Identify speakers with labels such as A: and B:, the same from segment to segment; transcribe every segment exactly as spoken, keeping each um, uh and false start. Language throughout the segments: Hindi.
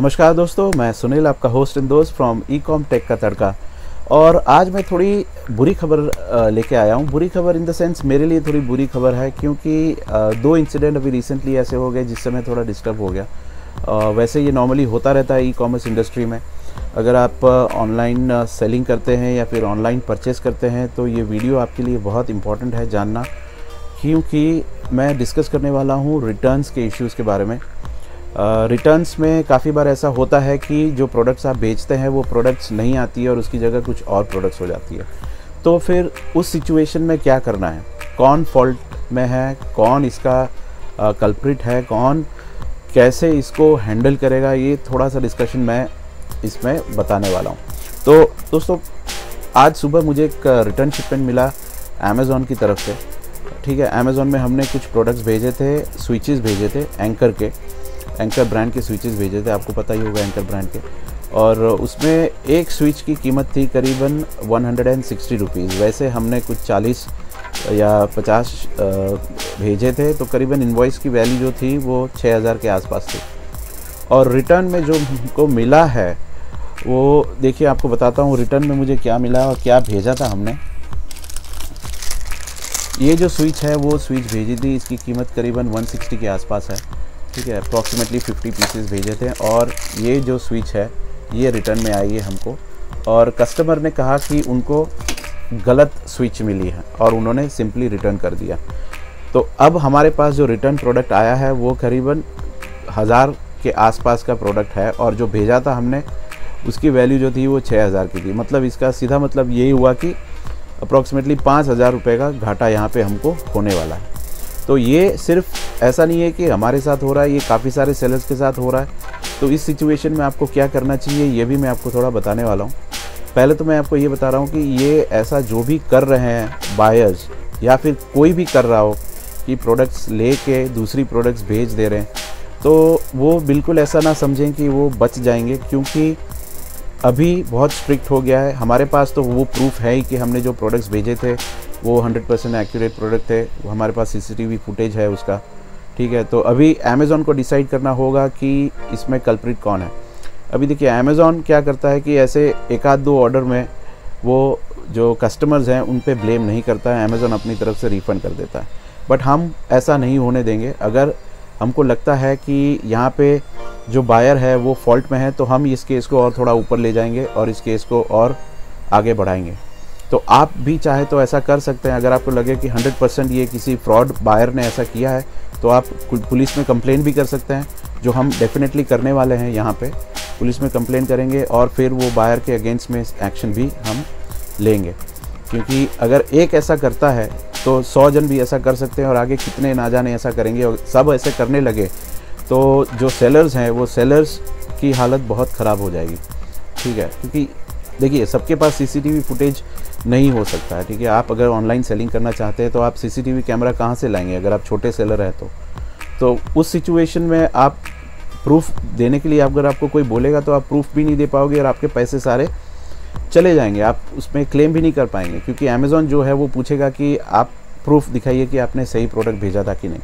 A: नमस्कार दोस्तों, मैं सुनील, आपका होस्ट इन दोस्त फ्रॉम ई कॉम टेक का तड़का। और आज मैं थोड़ी बुरी खबर लेके आया हूँ। बुरी खबर इन द सेंस मेरे लिए थोड़ी बुरी खबर है, क्योंकि दो इंसिडेंट अभी रिसेंटली ऐसे हो गए जिससे मैं थोड़ा डिस्टर्ब हो गया। वैसे ये नॉर्मली होता रहता है ई कॉमर्स इंडस्ट्री में। अगर आप ऑनलाइन सेलिंग करते हैं या फिर ऑनलाइन परचेस करते हैं तो ये वीडियो आपके लिए बहुत इंपॉर्टेंट है जानना, क्योंकि मैं डिस्कस करने वाला हूँ रिटर्न्स के इश्यूज़ के बारे में। रिटर्न्स uh, में काफ़ी बार ऐसा होता है कि जो प्रोडक्ट्स आप बेचते हैं वो प्रोडक्ट्स नहीं आती है और उसकी जगह कुछ और प्रोडक्ट्स हो जाती है। तो फिर उस सिचुएशन में क्या करना है, कौन फॉल्ट में है, कौन इसका कल्प्रिट uh, है, कौन कैसे इसको हैंडल करेगा, ये थोड़ा सा डिस्कशन मैं इसमें बताने वाला हूँ। तो दोस्तों, आज सुबह मुझे एक रिटर्न शिपमेंट मिला अमेज़ॉन की तरफ से। ठीक है, अमेज़ॉन में हमने कुछ प्रोडक्ट्स भेजे थे, स्विचेस भेजे थे, एंकर के एंकर ब्रांड के स्विचेस भेजे थे, आपको पता ही होगा एंकर ब्रांड के। और उसमें एक स्विच की कीमत थी करीबन एक सौ साठ रुपीज़। वैसे हमने कुछ चालीस या पचास भेजे थे, तो करीबन इनवॉइस की वैल्यू जो थी वो छः हज़ार के आसपास थी। और रिटर्न में जो हमको मिला है वो देखिए, आपको बताता हूँ रिटर्न में मुझे क्या मिला और क्या भेजा था हमने। ये जो स्विच है वो स्विच भेजी थी, इसकी कीमत करीबन एक सौ साठ के आसपास है। ठीक है, अप्रॉक्सीमेटली पचास पीसेस भेजे थे और ये जो स्विच है ये रिटर्न में आई है हमको। और कस्टमर ने कहा कि उनको गलत स्विच मिली है और उन्होंने सिंपली रिटर्न कर दिया। तो अब हमारे पास जो रिटर्न प्रोडक्ट आया है वो करीबन हज़ार के आसपास का प्रोडक्ट है, और जो भेजा था हमने उसकी वैल्यू जो थी वो छः हज़ार की थी। मतलब इसका सीधा मतलब यही हुआ कि अप्रॉक्सीमेटली पाँच हज़ार रुपये का घाटा यहाँ पे हमको होने वाला है। तो ये सिर्फ ऐसा नहीं है कि हमारे साथ हो रहा है, ये काफ़ी सारे सेलर्स के साथ हो रहा है। तो इस सिचुएशन में आपको क्या करना चाहिए ये भी मैं आपको थोड़ा बताने वाला हूँ। पहले तो मैं आपको ये बता रहा हूँ कि ये ऐसा जो भी कर रहे हैं बायर्स या फिर कोई भी कर रहा हो कि प्रोडक्ट्स ले के दूसरी प्रोडक्ट्स भेज दे रहे हैं, तो वो बिल्कुल ऐसा ना समझें कि वो बच जाएंगे, क्योंकि अभी बहुत स्ट्रिक्ट हो गया है। हमारे पास तो वो प्रूफ है ही कि हमने जो प्रोडक्ट्स भेजे थे वो हंड्रेड परसेंट एक्यूरेट प्रोडक्ट थे, वो हमारे पास सीसीटीवी फुटेज है उसका। ठीक है, तो अभी अमेज़ॉन को डिसाइड करना होगा कि इसमें कल्प्रिट कौन है। अभी देखिए, अमेज़ॉन क्या करता है कि ऐसे एक आध दो ऑर्डर में वो जो कस्टमर्स हैं उन पे ब्लेम नहीं करता है, अमेज़ॉन अपनी तरफ से रिफ़ंड कर देता है। बट हम ऐसा नहीं होने देंगे। अगर हमको लगता है कि यहाँ पे जो बायर है वो फॉल्ट में है तो हम इस केस को और थोड़ा ऊपर ले जाएंगे और इस केस को और आगे बढ़ाएंगे। तो आप भी चाहे तो ऐसा कर सकते हैं। अगर आपको लगे कि हंड्रेड परसेंट ये किसी फ्रॉड बायर ने ऐसा किया है तो आप पुलिस में कंप्लेंट भी कर सकते हैं, जो हम डेफिनेटली करने वाले हैं। यहाँ पे पुलिस में कंप्लेंट करेंगे और फिर वो बायर के अगेंस्ट में एक्शन भी हम लेंगे, क्योंकि अगर एक ऐसा करता है तो सौ जन भी ऐसा कर सकते हैं और आगे कितने ना जाने ऐसा करेंगे। और सब ऐसे करने लगे तो जो सेलर्स हैं वो सेलर्स की हालत बहुत ख़राब हो जाएगी। ठीक है, क्योंकि देखिए सबके पास सीसीटीवी फुटेज नहीं हो सकता है। ठीक है, आप अगर ऑनलाइन सेलिंग करना चाहते हैं तो आप सीसीटीवी कैमरा कहाँ से लाएंगे अगर आप छोटे सेलर हैं तो तो उस सिचुएशन में आप प्रूफ देने के लिए अगर आपको कोई बोलेगा तो आप प्रूफ भी नहीं दे पाओगे और आपके पैसे सारे चले जाएंगे, आप उसमें क्लेम भी नहीं कर पाएंगे, क्योंकि अमेज़ॉन जो है वो पूछेगा कि आप प्रूफ दिखाइए कि आपने सही प्रोडक्ट भेजा था कि नहीं।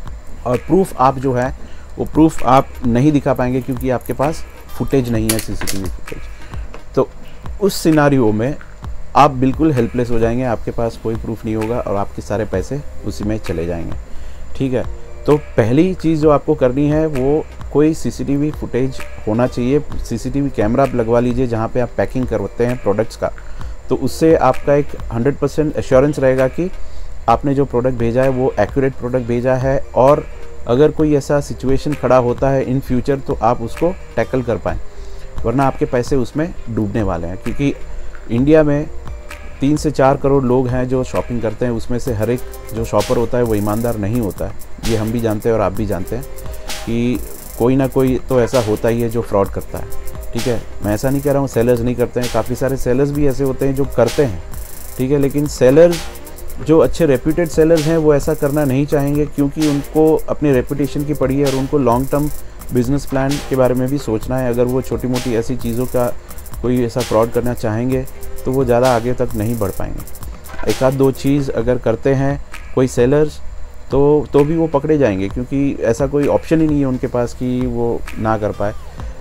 A: और प्रूफ आप जो है वो प्रूफ आप नहीं दिखा पाएंगे क्योंकि आपके पास फुटेज नहीं है, सीसीटीवी फुटेज। तो उस सिनारियो में आप बिल्कुल हेल्पलेस हो जाएंगे, आपके पास कोई प्रूफ नहीं होगा और आपके सारे पैसे उसी में चले जाएंगे। ठीक है, तो पहली चीज़ जो आपको करनी है वो कोई सीसीटीवी फुटेज होना चाहिए। सीसीटीवी कैमरा आप लगवा लीजिए जहाँ पे आप पैकिंग करवाते हैं प्रोडक्ट्स का, तो उससे आपका एक हंड्रेड परसेंट एश्योरेंस रहेगा कि आपने जो प्रोडक्ट भेजा है वो एक्यूरेट प्रोडक्ट भेजा है। और अगर कोई ऐसा सिचुएशन खड़ा होता है इन फ्यूचर तो आप उसको टैकल कर पाएँ, वरना आपके पैसे उसमें डूबने वाले हैं। क्योंकि इंडिया में तीन से चार करोड़ लोग हैं जो शॉपिंग करते हैं, उसमें से हर एक जो शॉपर होता है वो ईमानदार नहीं होता है। ये हम भी जानते हैं और आप भी जानते हैं कि कोई ना कोई तो ऐसा होता ही है जो फ्रॉड करता है। ठीक है, मैं ऐसा नहीं कह रहा हूँ सेलर्स नहीं करते हैं, काफ़ी सारे सेलर्स भी ऐसे होते हैं जो करते हैं। ठीक है, लेकिन सेलर्स जो अच्छे रेप्यूटेड सेलर्स हैं वो ऐसा करना नहीं चाहेंगे, क्योंकि उनको अपनी रेपुटेशन की पड़ी है और उनको लॉन्ग टर्म बिजनेस प्लान के बारे में भी सोचना है। अगर वो छोटी मोटी ऐसी चीज़ों का कोई ऐसा फ्रॉड करना चाहेंगे तो वो ज़्यादा आगे तक नहीं बढ़ पाएंगे। एक आध दो चीज़ अगर करते हैं कोई सेलर्स तो तो भी वो पकड़े जाएंगे, क्योंकि ऐसा कोई ऑप्शन ही नहीं है उनके पास कि वो ना कर पाए।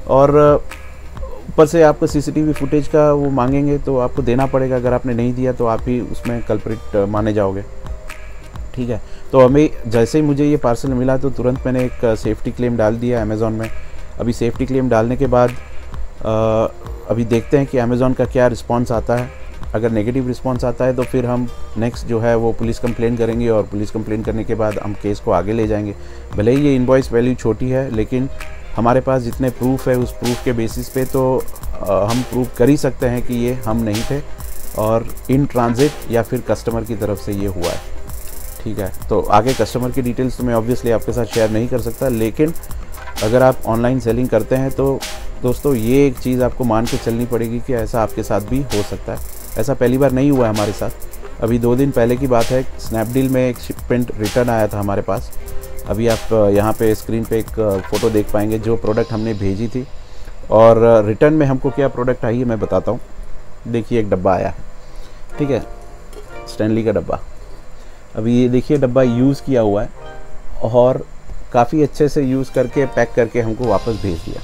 A: और ऊपर से आपको सीसीटीवी फुटेज का वो मांगेंगे तो आपको देना पड़ेगा। अगर आपने नहीं दिया तो आप ही उसमें कल्प्रिट माने जाओगे, ठीक है। तो हमें जैसे ही मुझे ये पार्सल मिला तो तुरंत मैंने एक सेफ्टी क्लेम डाल दिया अमेज़ॉन में। अभी सेफ्टी क्लेम डालने के बाद आ, अभी देखते हैं कि अमेज़ॉन का क्या रिस्पांस आता है। अगर नेगेटिव रिस्पांस आता है तो फिर हम नेक्स्ट जो है वो पुलिस कंप्लेन करेंगे, और पुलिस कंप्लेन करने के बाद हम केस को आगे ले जाएंगे। भले ही ये इनवॉइस वैल्यू छोटी है, लेकिन हमारे पास जितने प्रूफ है उस प्रूफ के बेसिस पे तो आ, हम प्रूफ कर ही सकते हैं कि ये हम नहीं थे और इन ट्रांजिट या फिर कस्टमर की तरफ से ये हुआ है, ठीक है। तो आगे कस्टमर की डिटेल्स तो मैं ऑब्वियसली आपके साथ शेयर नहीं कर सकता, लेकिन अगर आप ऑनलाइन सेलिंग करते हैं तो दोस्तों ये एक चीज़ आपको मान के चलनी पड़ेगी कि ऐसा आपके साथ भी हो सकता है। ऐसा पहली बार नहीं हुआ है हमारे साथ। अभी दो दिन पहले की बात है, स्नैपडील में एक शिपमेंट रिटर्न आया था हमारे पास। अभी आप यहाँ पे स्क्रीन पे एक फ़ोटो देख पाएंगे जो प्रोडक्ट हमने भेजी थी, और रिटर्न में हमको क्या प्रोडक्ट आई है मैं बताता हूँ। देखिए एक डब्बा आया है, ठीक है, स्टैनली का डब्बा। अभी ये देखिए डब्बा यूज़ किया हुआ है और काफ़ी अच्छे से यूज़ करके पैक करके हमको वापस भेज दिया।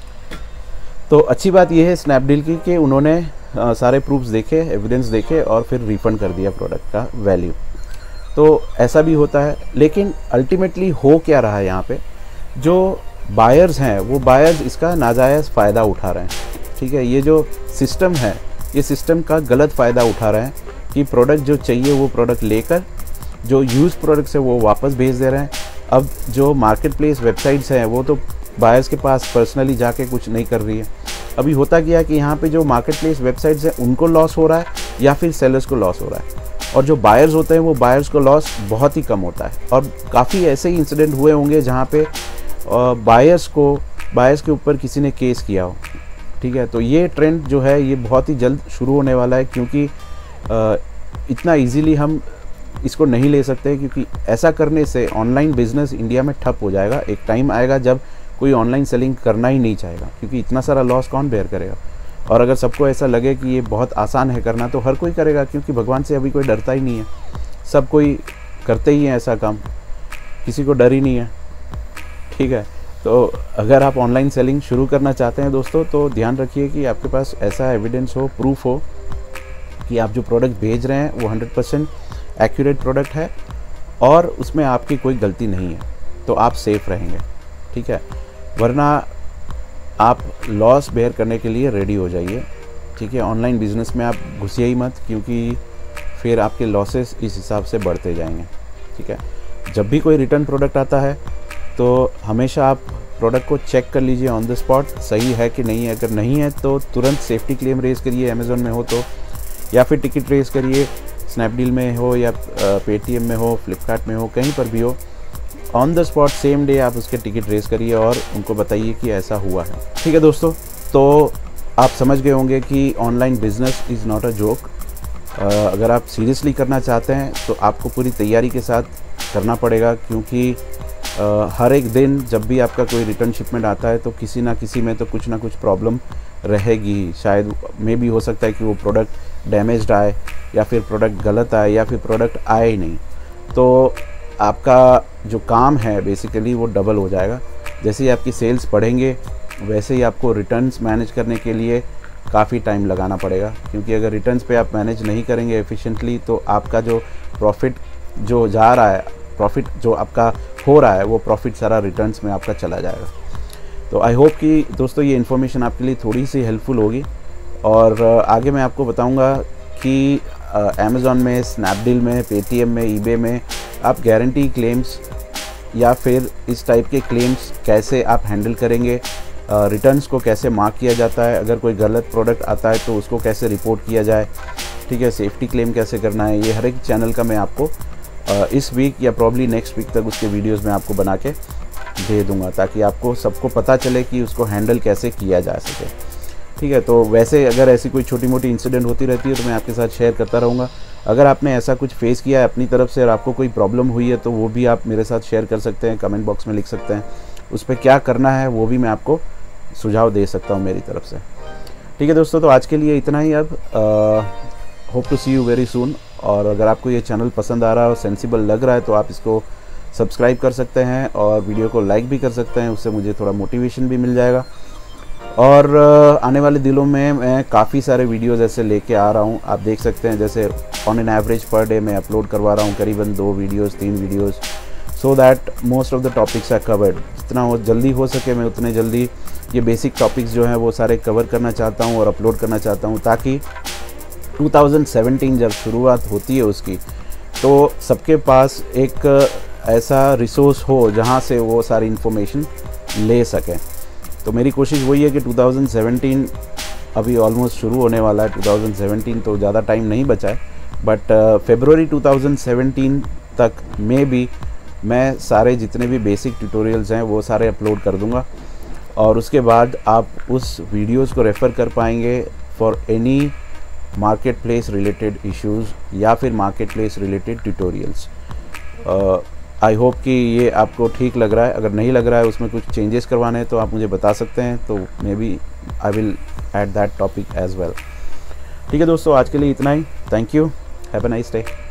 A: तो अच्छी बात यह है स्नैपडील की कि उन्होंने आ, सारे प्रूफ्स देखे, एविडेंस देखे और फिर रिफ़ंड कर दिया प्रोडक्ट का वैल्यू। तो ऐसा भी होता है, लेकिन अल्टीमेटली हो क्या रहा है यहाँ पे, जो बायर्स हैं वो बायर्स इसका नाजायज़ फ़ायदा उठा रहे हैं, ठीक है। ये जो सिस्टम है ये सिस्टम का गलत फ़ायदा उठा रहे हैं कि प्रोडक्ट जो चाहिए वो प्रोडक्ट लेकर जो यूज़ प्रोडक्ट्स है वो वापस भेज दे रहे हैं। अब जो मार्केट प्लेस वेबसाइट्स हैं वो तो बायर्स के पास पर्सनली जाके कुछ नहीं कर रही है। अभी होता क्या है कि यहाँ पे जो मार्केट प्लेस वेबसाइट्स हैं उनको लॉस हो रहा है या फिर सेलर्स को लॉस हो रहा है, और जो बायर्स होते हैं वो बायर्स को लॉस बहुत ही कम होता है। और काफ़ी ऐसे ही इंसिडेंट हुए होंगे जहाँ पे बायर्स को बायर्स के ऊपर किसी ने केस किया हो, ठीक है। तो ये ट्रेंड जो है ये बहुत ही जल्द शुरू होने वाला है, क्योंकि इतना ईजीली हम इसको नहीं ले सकते, क्योंकि ऐसा करने से ऑनलाइन बिजनेस इंडिया में ठप हो जाएगा। एक टाइम आएगा जब कोई ऑनलाइन सेलिंग करना ही नहीं चाहेगा, क्योंकि इतना सारा लॉस कौन बेयर करेगा। और अगर सबको ऐसा लगे कि ये बहुत आसान है करना तो हर कोई करेगा, क्योंकि भगवान से अभी कोई डरता ही नहीं है, सब कोई करते ही हैं ऐसा काम, किसी को डर ही नहीं है, ठीक है। तो अगर आप ऑनलाइन सेलिंग शुरू करना चाहते हैं दोस्तों तो ध्यान रखिए कि आपके पास ऐसा एविडेंस हो, प्रूफ हो कि आप जो प्रोडक्ट भेज रहे हैं वो हंड्रेड परसेंट एक्यूरेट प्रोडक्ट है और उसमें आपकी कोई गलती नहीं है, तो आप सेफ रहेंगे, ठीक है। वरना आप लॉस बेयर करने के लिए रेडी हो जाइए, ठीक है। ऑनलाइन बिजनेस में आप घुसिए ही मत, क्योंकि फिर आपके लॉसेस इस हिसाब से बढ़ते जाएंगे, ठीक है। जब भी कोई रिटर्न प्रोडक्ट आता है तो हमेशा आप प्रोडक्ट को चेक कर लीजिए ऑन द स्पॉट, सही है कि नहीं है। अगर नहीं है तो तुरंत सेफ्टी क्लेम रेज़ करिए अमेज़ॉन में हो तो, या फिर टिकट रेज़ करिए, स्नैपडील में हो या पेटीएम में हो, फ्लिपकार्ट में हो, कहीं पर भी हो, on the spot same day आप उसके टिकट रेज़ करिए और उनको बताइए कि ऐसा हुआ है, ठीक है दोस्तों। तो आप समझ गए होंगे कि online business is not a joke. अगर आप सीरियसली करना चाहते हैं तो आपको पूरी तैयारी के साथ करना पड़ेगा, क्योंकि uh, हर एक दिन जब भी आपका कोई रिटर्न शिपमेंट आता है तो किसी ना किसी में तो कुछ ना कुछ प्रॉब्लम रहेगी। शायद मे भी हो सकता है कि वो प्रोडक्ट डैमेज्ड आए, या फिर प्रोडक्ट गलत आए, या फिर प्रोडक्ट आए ही नहीं। तो आपका जो काम है बेसिकली वो डबल हो जाएगा। जैसे ही आपकी सेल्स बढ़ेंगे वैसे ही आपको रिटर्न्स मैनेज करने के लिए काफ़ी टाइम लगाना पड़ेगा, क्योंकि अगर रिटर्न्स पे आप मैनेज नहीं करेंगे एफिशिएंटली तो आपका जो प्रॉफिट जो जा रहा है, प्रॉफिट जो आपका हो रहा है वो प्रॉफिट सारा रिटर्न्स में आपका चला जाएगा। तो आई होप कि दोस्तों ये इन्फॉर्मेशन आपके लिए थोड़ी सी हेल्पफुल होगी, और आगे मैं आपको बताऊंगा कि अमेज़ॉन में, स्नैपडील में, पेटीएम में, ईबे में आप गारंटी क्लेम्स या फिर इस टाइप के क्लेम्स कैसे आप हैंडल करेंगे, रिटर्न्स को कैसे मार्क किया जाता है, अगर कोई गलत प्रोडक्ट आता है तो उसको कैसे रिपोर्ट किया जाए, ठीक है, सेफ्टी क्लेम कैसे करना है, ये हर एक चैनल का मैं आपको इस वीक या प्रॉब्ली नेक्स्ट वीक तक उसके वीडियोस में आपको बना के दे दूंगा, ताकि आपको सबको पता चले कि उसको हैंडल कैसे किया जा सके, ठीक है। तो वैसे अगर ऐसी कोई छोटी मोटी इंसिडेंट होती रहती है तो मैं आपके साथ शेयर करता रहूँगा। अगर आपने ऐसा कुछ फेस किया है अपनी तरफ से और आपको कोई प्रॉब्लम हुई है तो वो भी आप मेरे साथ शेयर कर सकते हैं, कमेंट बॉक्स में लिख सकते हैं, उस पर क्या करना है वो भी मैं आपको सुझाव दे सकता हूँ मेरी तरफ से, ठीक है दोस्तों। तो आज के लिए इतना ही। अब hope to see you very soon. और अगर आपको ये चैनल पसंद आ रहा है और सेंसिबल लग रहा है तो आप इसको सब्सक्राइब कर सकते हैं और वीडियो को लाइक भी कर सकते हैं, उससे मुझे थोड़ा मोटिवेशन भी मिल जाएगा। और आने वाले दिनों में मैं काफ़ी सारे वीडियोज़ ऐसे लेके आ रहा हूँ। आप देख सकते हैं जैसे on an average per day मैं अपलोड करवा रहा हूँ करीबन दो वीडियोज़ तीन videos, so that most of the topics are covered. जितना हो जल्दी हो सके मैं उतने जल्दी ये बेसिक टॉपिक्स जो हैं वो सारे कवर करना चाहता हूँ और अपलोड करना चाहता हूँ, ताकि टू थाउजेंड सेवेंटीन जब शुरुआत होती है उसकी, तो सबके पास एक ऐसा रिसोर्स हो जहाँ से वो सारी इन्फॉर्मेशन ले सकें। तो मेरी कोशिश वही है कि टू थाउजेंड सेवेंटीन अभी ऑलमोस्ट शुरू होने वाला है। टू थाउजेंड सेवेंटीन तो ज़्यादा टाइम नहीं बचा है, बट फरवरी टू थाउजेंड सेवेंटीन तक में भी मैं सारे जितने भी बेसिक ट्यूटोरियल्स हैं वो सारे अपलोड कर दूंगा, और उसके बाद आप उस वीडियोस को रेफ़र कर पाएंगे for any market place related issues या फिर market place related tutorials. I hope कि ये आपको ठीक लग रहा है। अगर नहीं लग रहा है, उसमें कुछ चेंजेस करवाने हैं तो आप मुझे बता सकते हैं, तो maybe I will add that topic as well. ठीक है दोस्तों, आज के लिए इतना ही। Thank you, have a nice day.